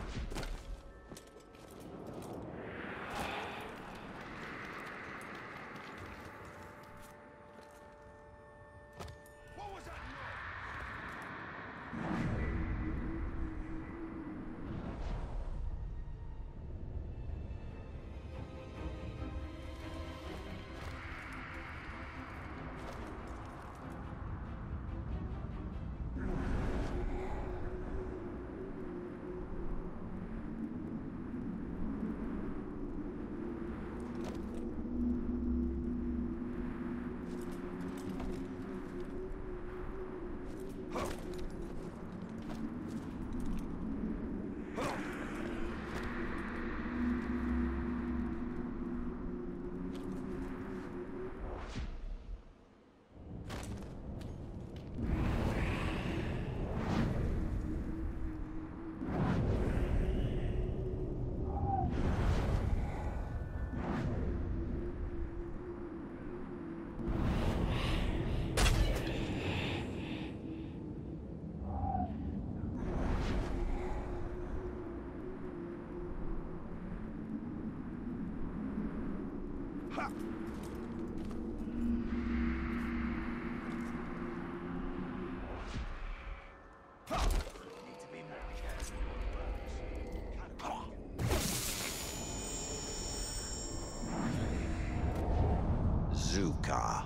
Zuka.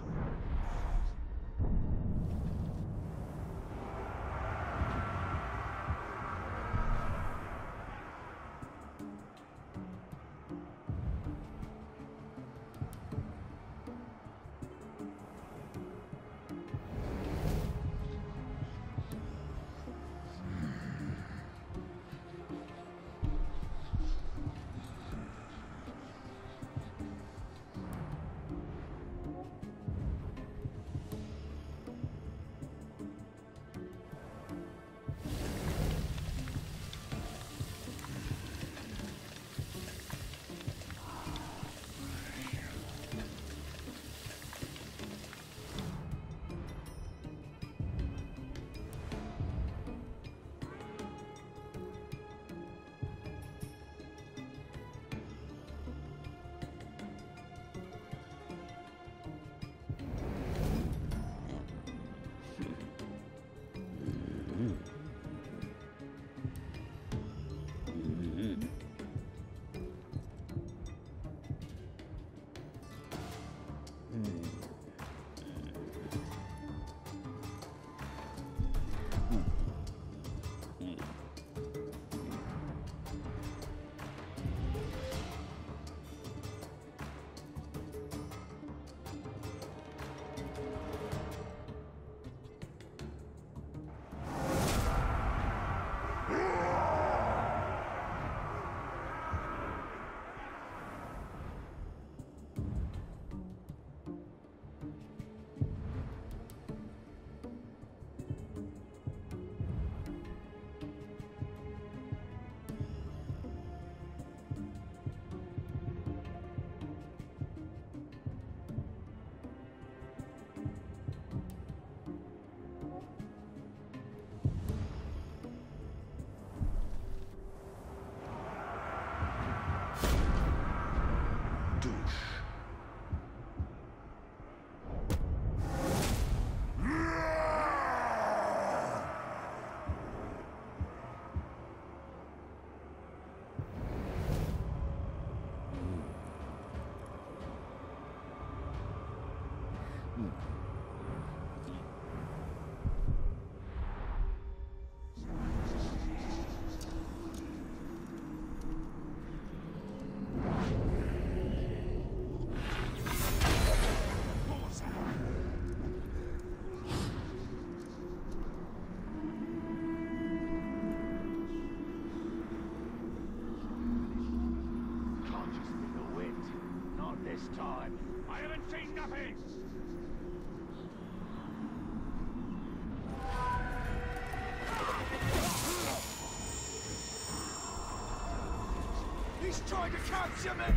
He's trying to capture me!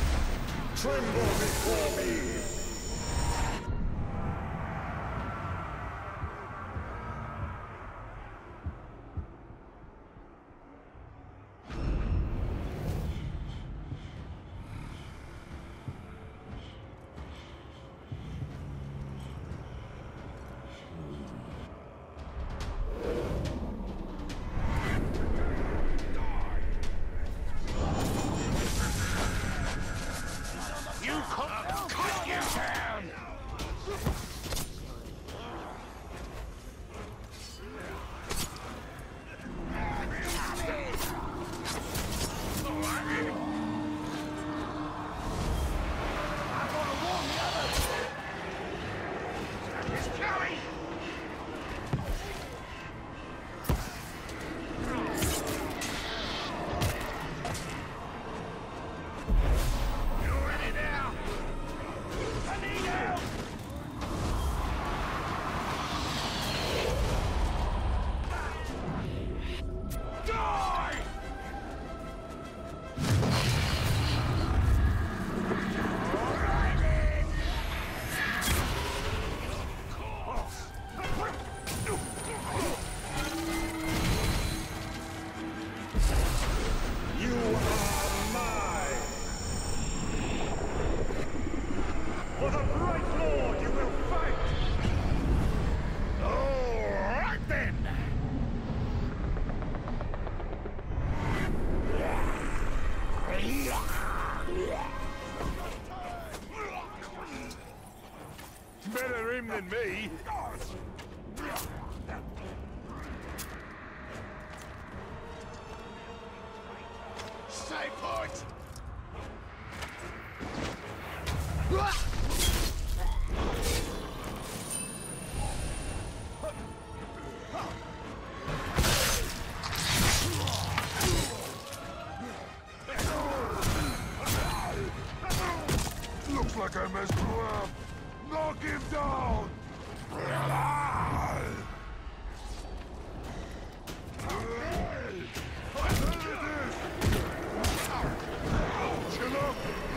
Tremble before me! mind me! Stay put! Looks like I messed you up! Knock him down! Chill up!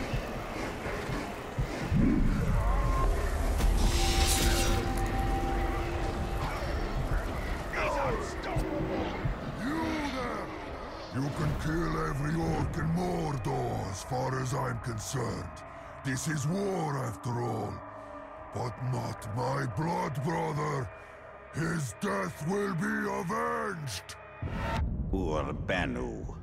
You can kill every orc in Mordor as far as I'm concerned. This is war after all. But not my blood brother. His death will be avenged! Urbanu.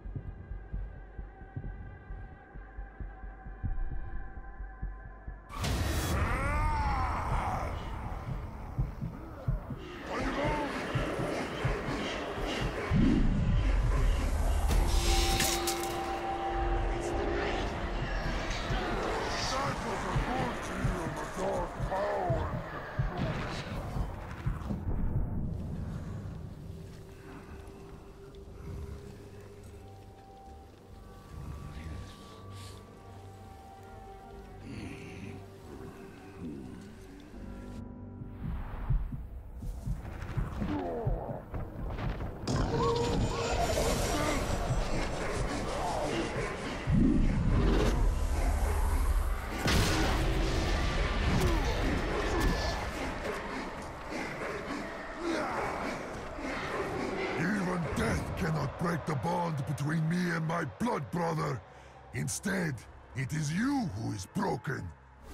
Break the bond between me and my blood brother. Instead, it is you who is broken.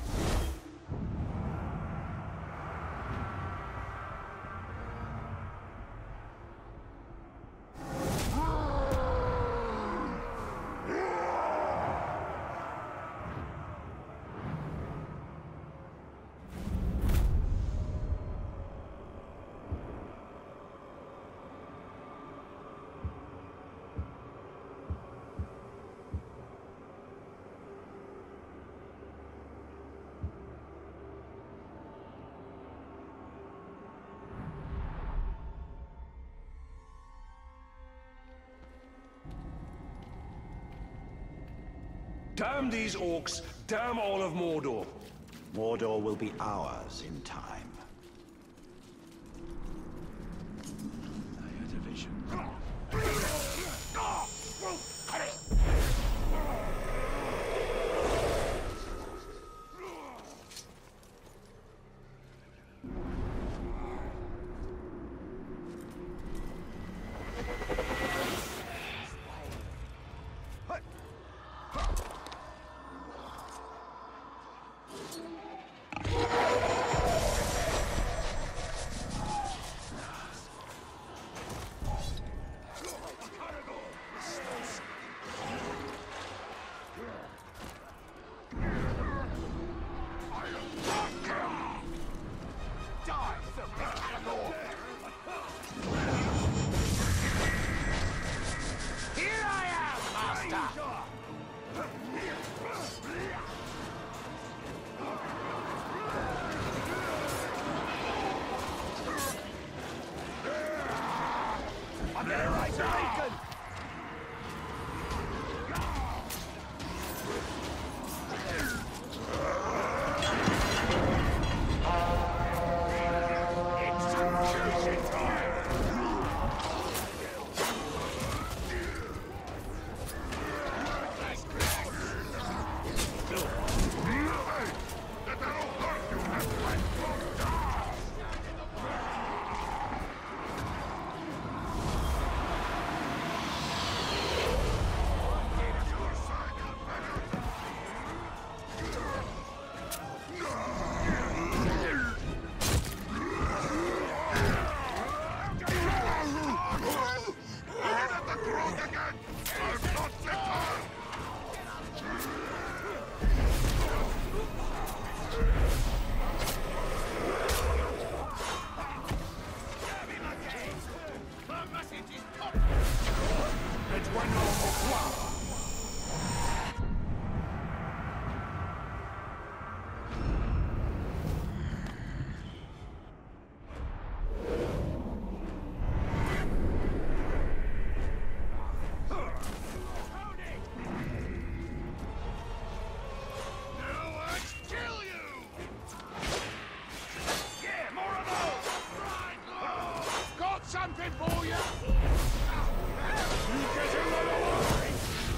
Damn these orcs! Damn all of Mordor! Mordor will be ours in time. I had a vision. It is not. Et toi non, pourquoi? Something for you! You get him out of the way!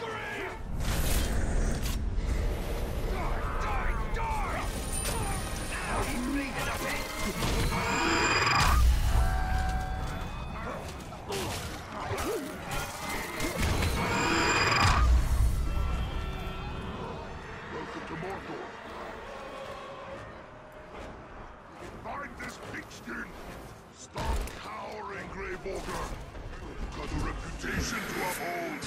Welcome to Mordor. Find this pigskin! Stop cowering, Grey Walker! You've got a reputation to uphold!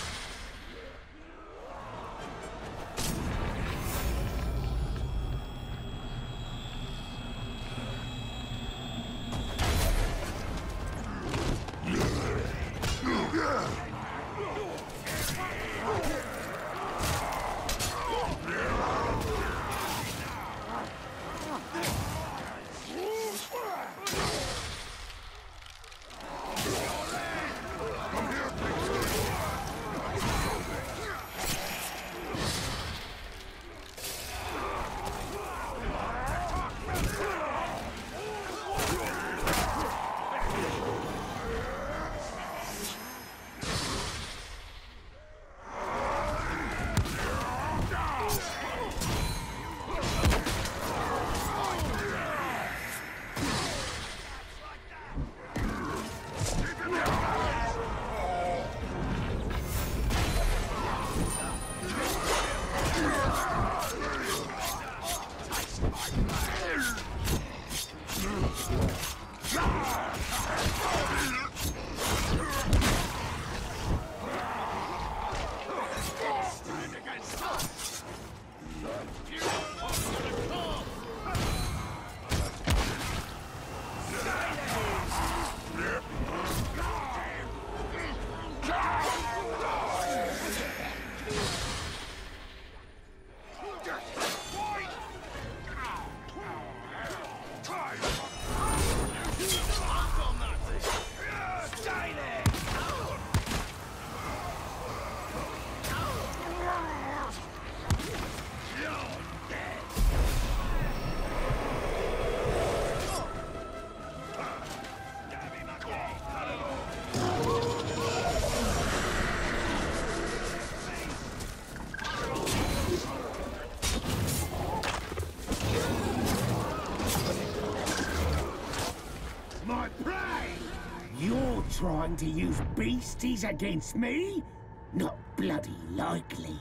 You're trying to use beasties against me? Not bloody likely.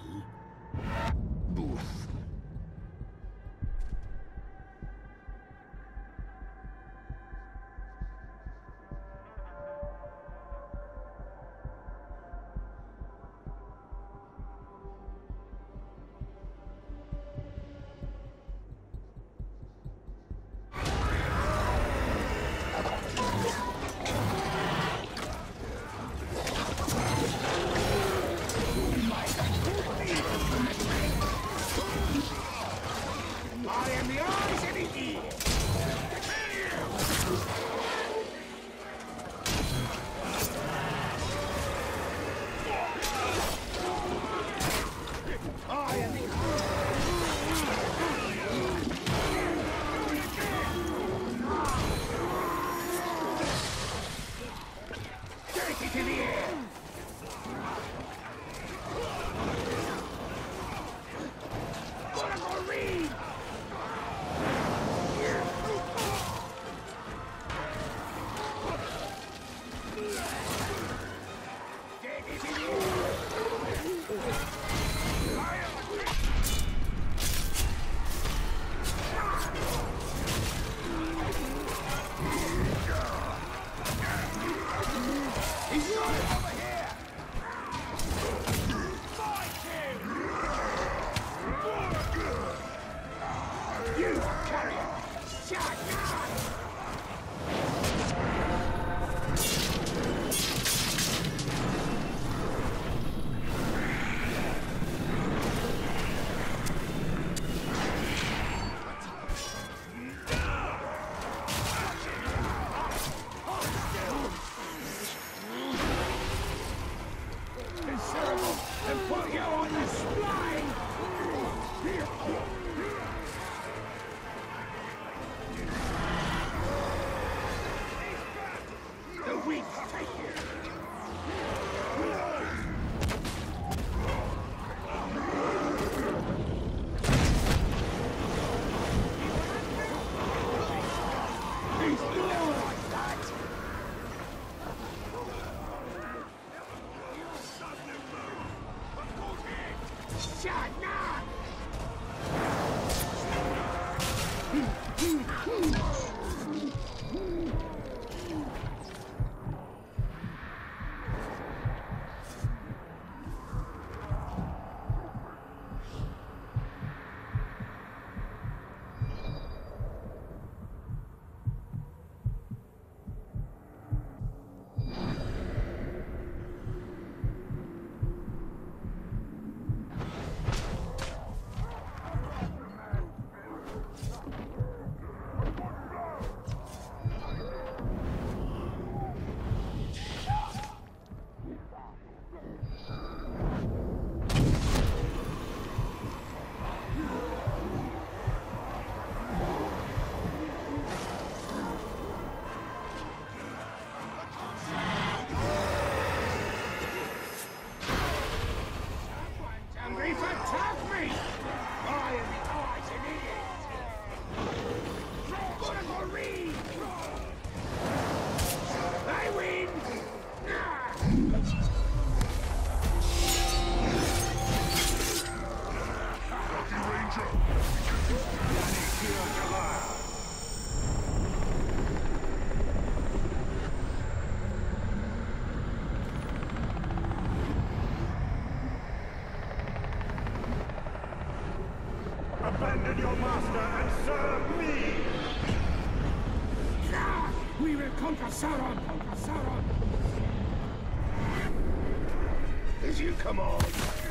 Boof. Abandon your master and serve me! We will conquer Sauron! Conquer Sauron! As you command.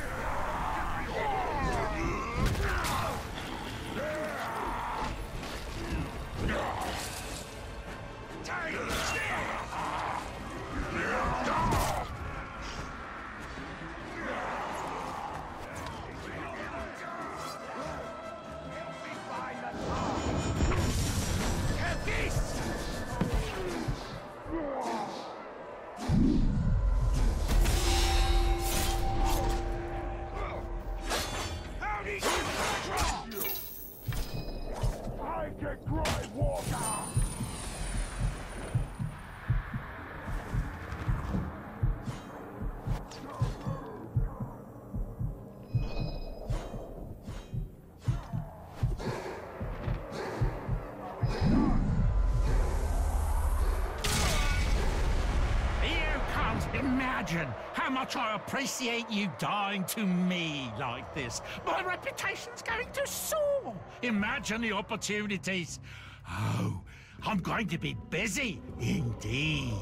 Imagine how much I appreciate you dying to me like this. My reputation's going to soar. Imagine the opportunities. Oh, I'm going to be busy indeed.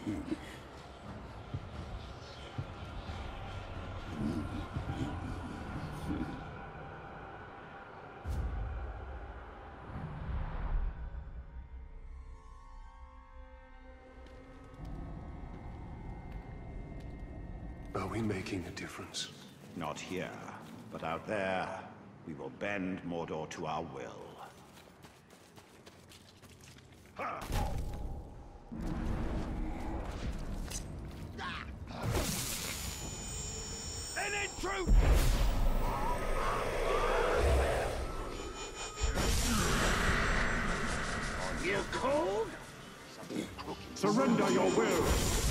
Are we making a difference? Not here, but out there, we will bend Mordor to our will. An intruder! You cold? Surrender your will!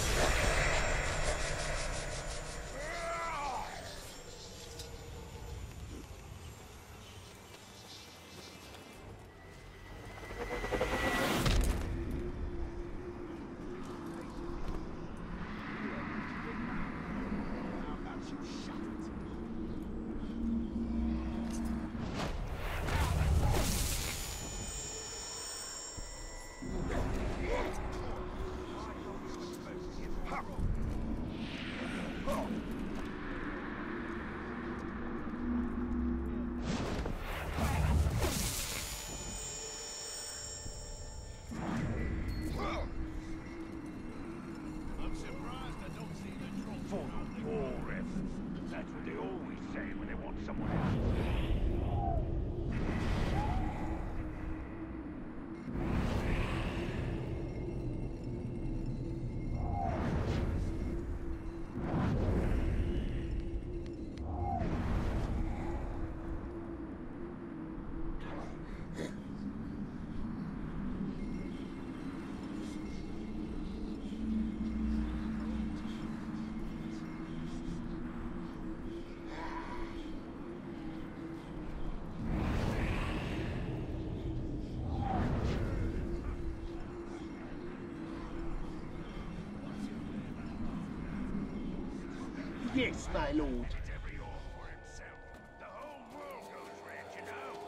That's what they always say when they want someone else. Yes, my lord. Every orc for himself. The whole world goes red, you know.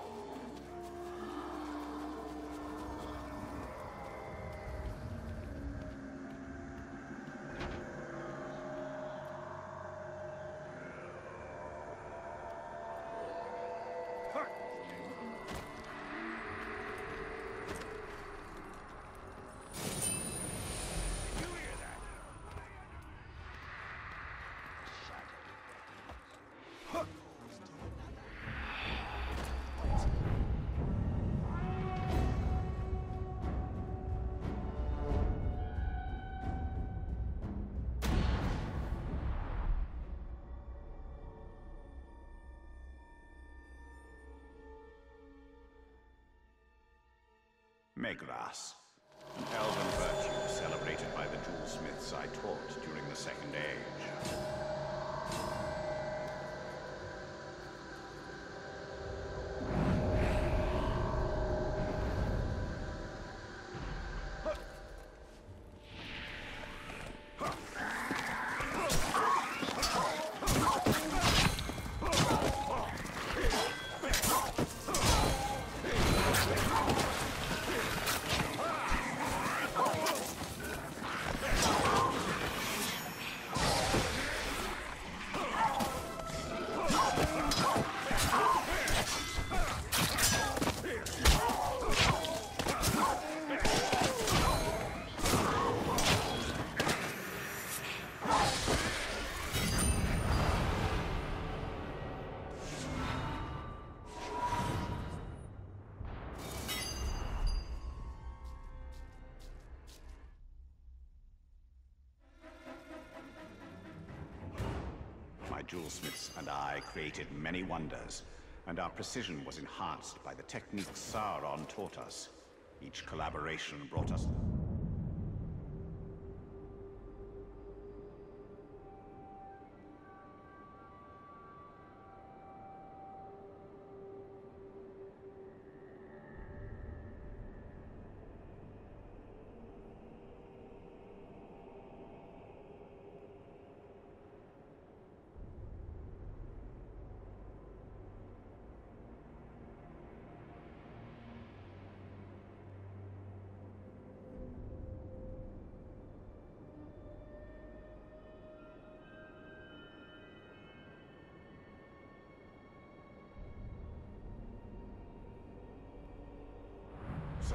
Megras, an elven virtue celebrated by the jewelsmiths I taught during the Second Age. My jewelsmiths and I created many wonders, and our precision was enhanced by the techniques Sauron taught us. Each collaboration brought us...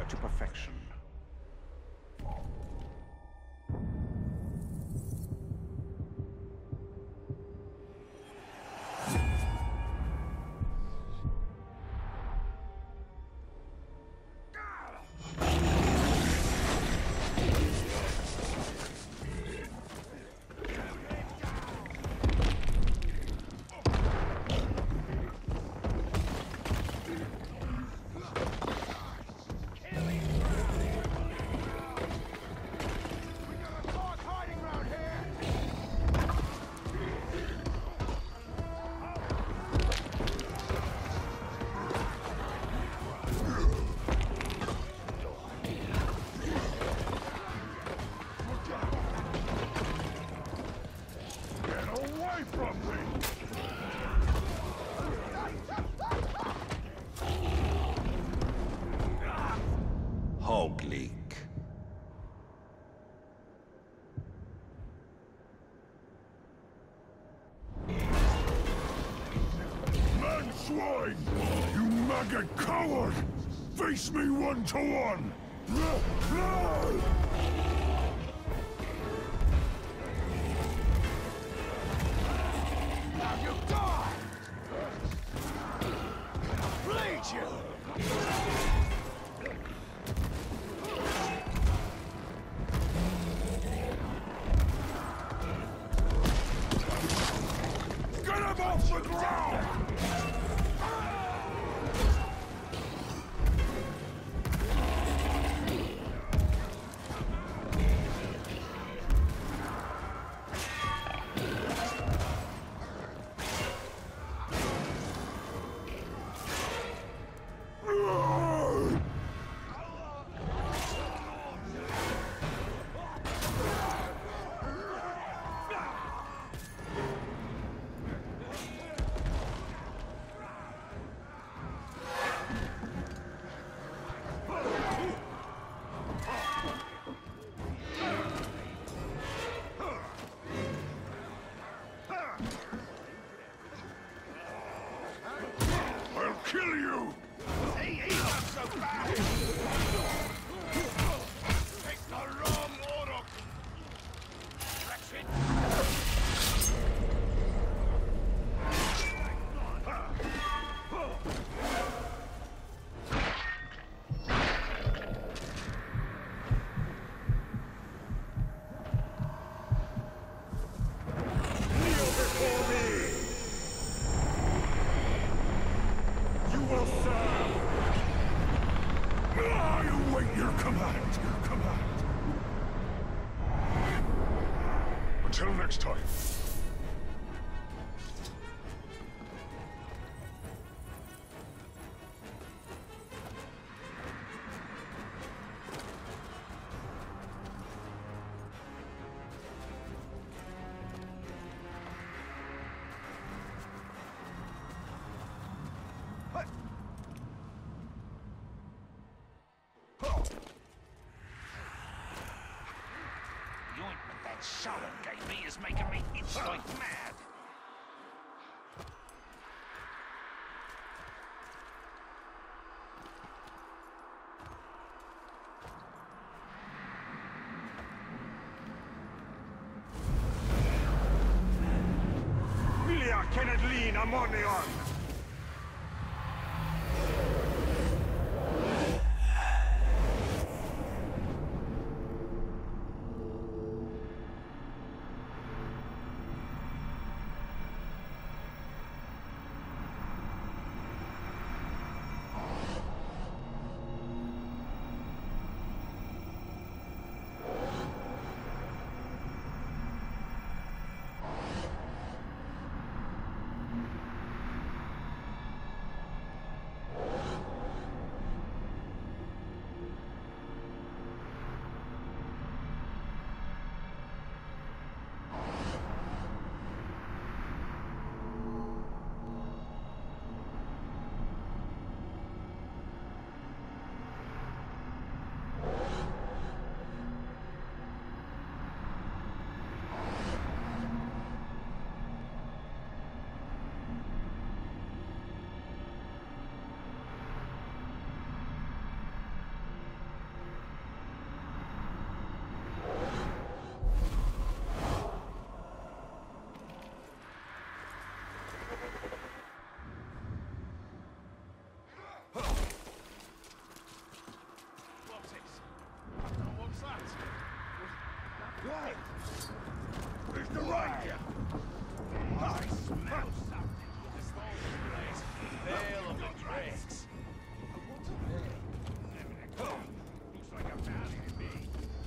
her to perfection. Hoggleek. Man swine! You maggot coward! Face me 1-to-1! Now you die! Bleed you! Get him off the ground! I'll kill you! He's not so bad! Take the wrong order! That's it! Kneel before me! You will serve! I await your command, your command. Until next time. The ointment that Sauron gave me is making me itch like mad. Milia Kennedlin Amonion! Where's the ranger? I smell something. This whole place full of the risks. Looks like a valley to me.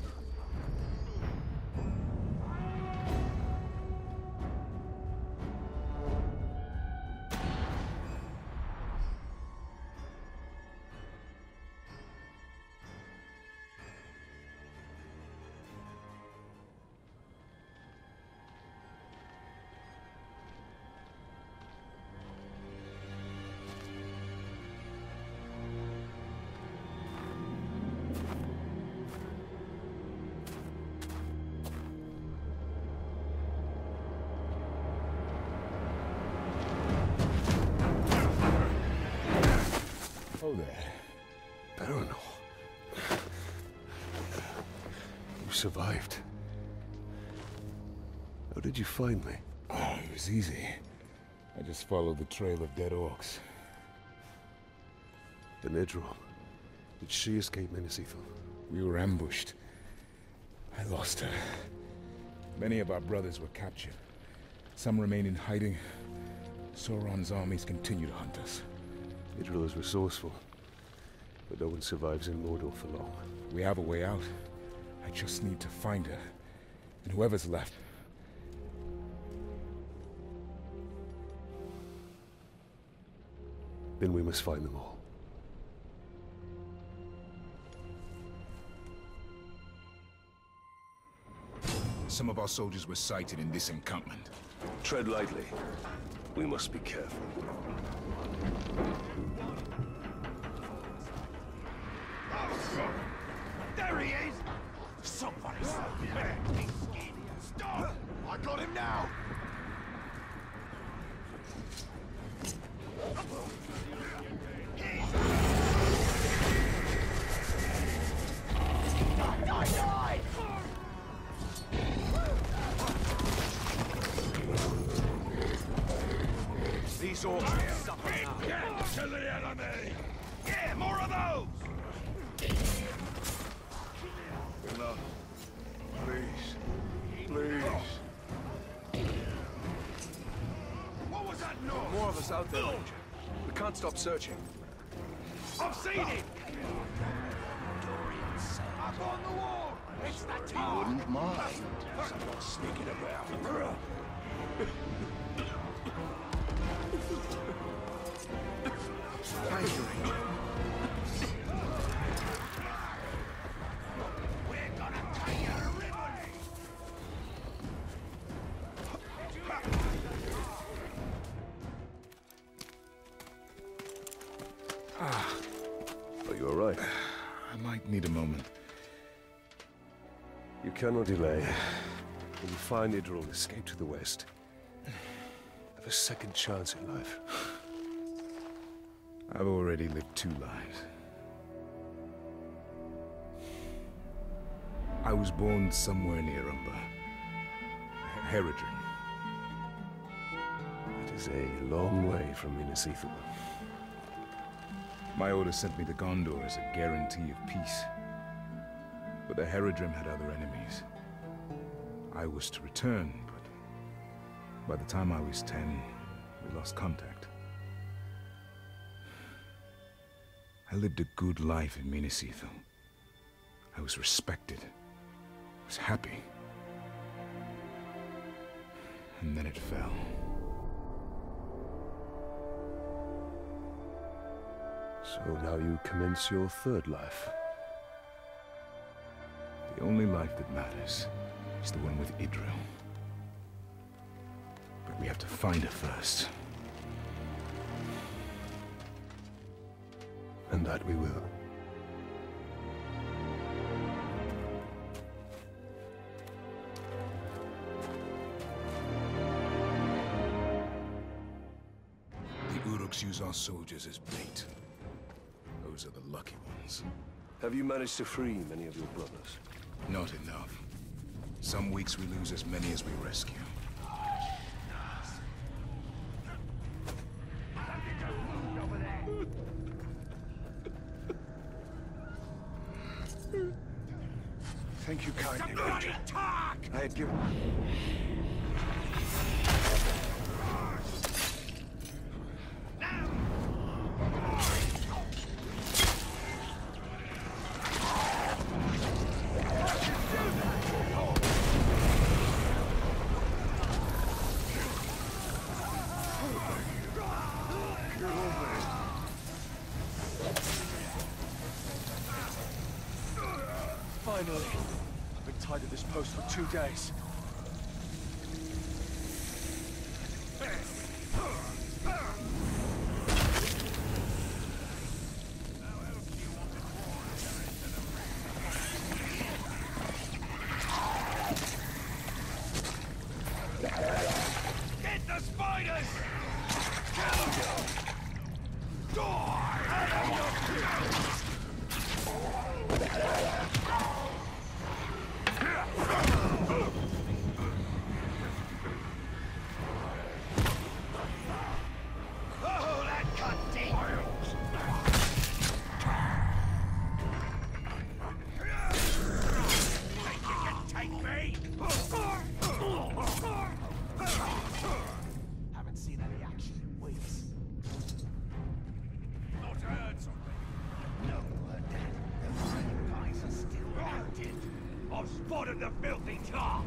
Oh there. Baronor. You survived. How did you find me? Oh, it was easy. I just followed the trail of dead orcs. The Nedrol. Did she escape Menacithal? We were ambushed. I lost her. Many of our brothers were captured. Some remain in hiding. Sauron's armies continue to hunt us. Nedrol is resourceful, but no one survives in Mordor for long. We have a way out. I just need to find her. And whoever's left. Then we must find them all. Some of our soldiers were sighted in this encampment. Tread lightly. We must be careful. There he is! Somebody's Stop! I got him now! These orcs will suffer now. Get to the enemy! Yeah, more of those! Enough. Please. Please. What was that noise? More of us out there, Ranger. We can't stop searching. I've seen it! Up on the wall! It's the tar! Wouldn't mind. Someone's sneaking around. We're gonna tie you a ribbon! Are you alright? I might need a moment. You cannot delay. When you find Idril, escape to the west. Have a second chance in life. I've already lived 2 lives. I was born somewhere near Umber. Herodrin. It is a long way from Minas Ithil. My order sent me to Gondor as a guarantee of peace. But the Herodrim had other enemies. I was to return, but by the time I was 10, we lost contact. I lived a good life in Minas Ithil. I was respected. I was happy. And then it fell. So now you commence your third life. The only life that matters is the one with Idril. But we have to find her first. And that we will. The Uruks use our soldiers as bait. Those are the lucky ones. Have you managed to free many of your brothers? Not enough. Some weeks we lose as many as we rescue. Thank you kindly, Ranger. I had given... Finally! I've been tied to this post for 2 days. Get the spiders! Kill them! Oh, that cut deep! Think you can take me? Haven't seen any action in weeks. Thought I heard something. No, Dad. The Flame guys are still active. I've spotted the filthy tar.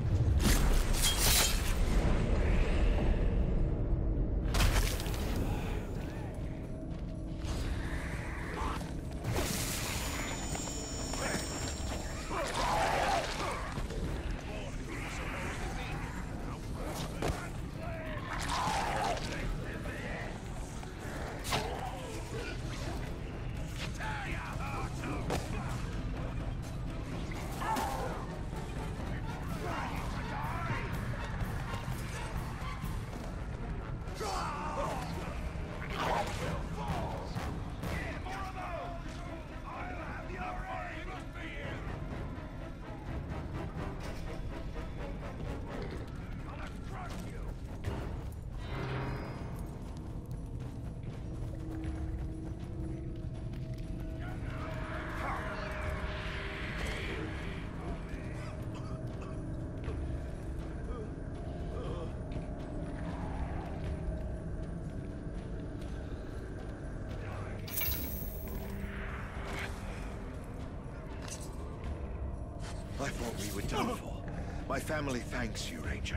I thought we were done for. My family thanks you, Ranger.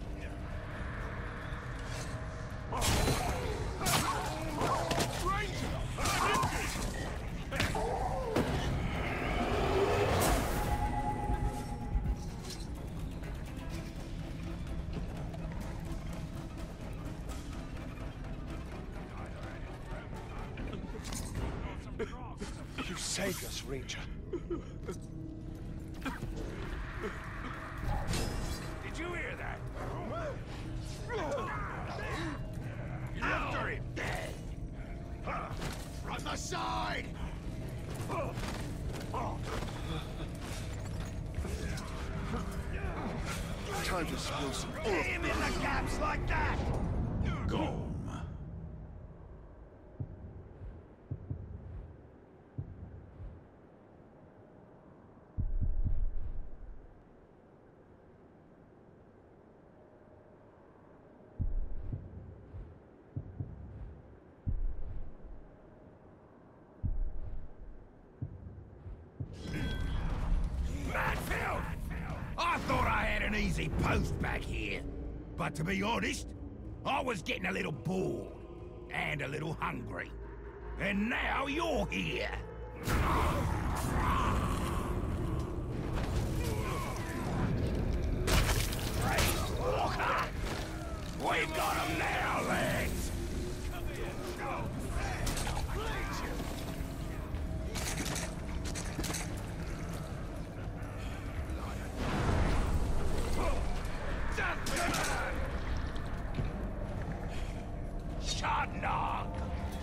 You saved us, Ranger. Did you hear that? After him! From the side! Time to spill some Hit him in the gaps like that! Go! Matfield! I thought I had an easy post back here. But to be honest, I was getting a little bored. And a little hungry. And now you're here. Walker! We've got him now, lads! Shadnog!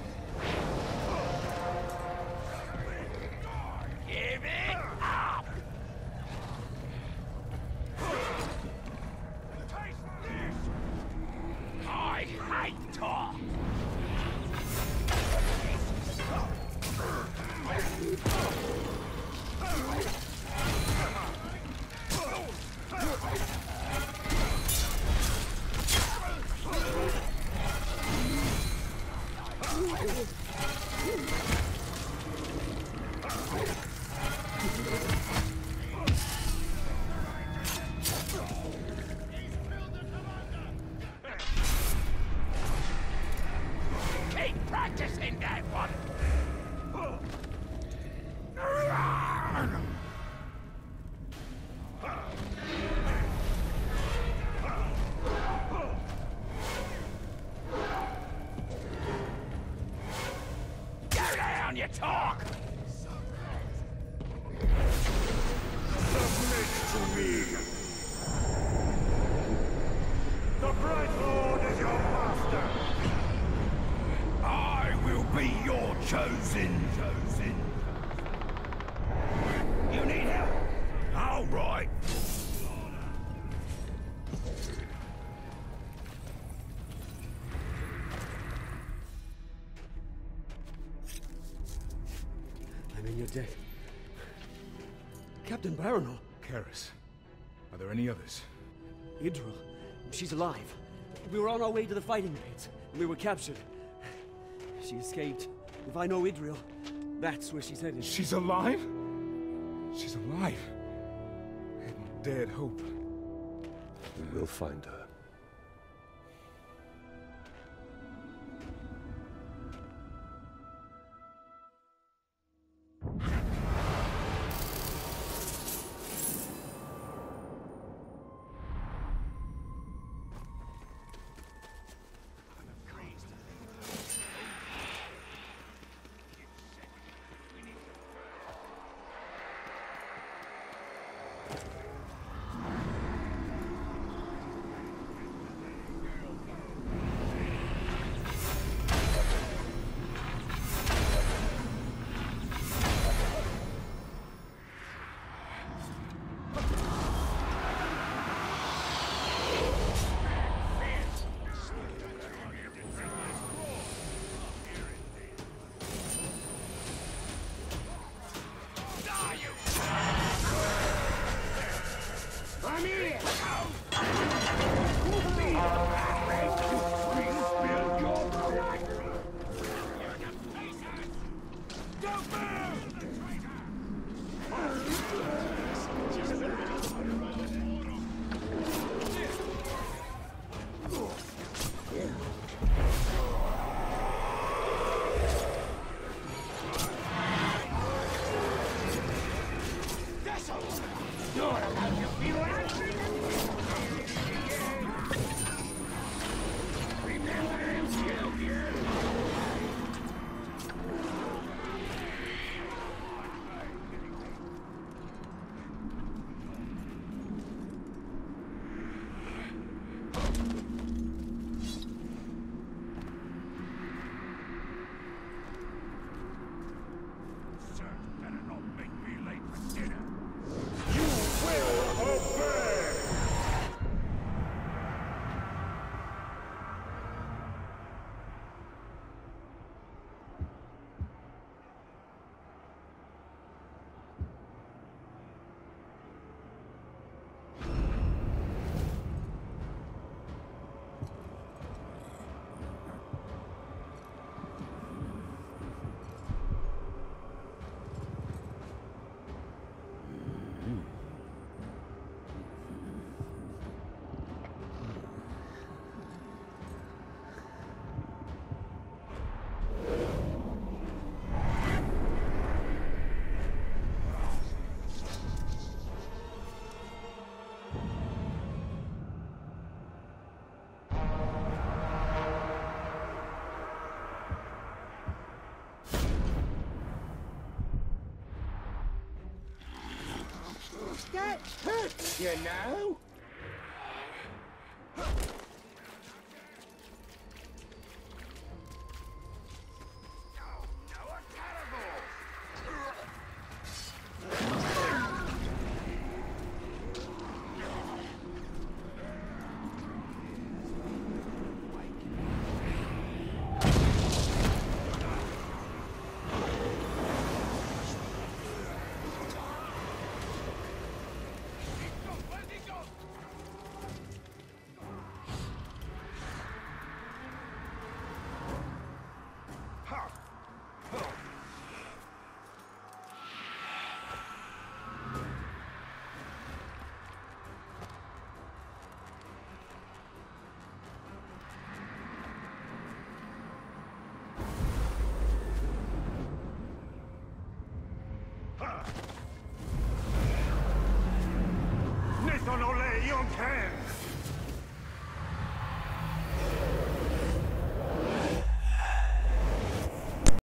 Give it up! Taste this! I hate talk! Then you're dead. Captain Baranor. Karis. Are there any others? Idril. She's alive. We were on our way to the fighting pits, and we were captured. She escaped. If I know Idril, that's where she's headed. She's alive? She's alive. I had no dared hope. We will find her. That hurts, you know. Nathan Ole Young Can!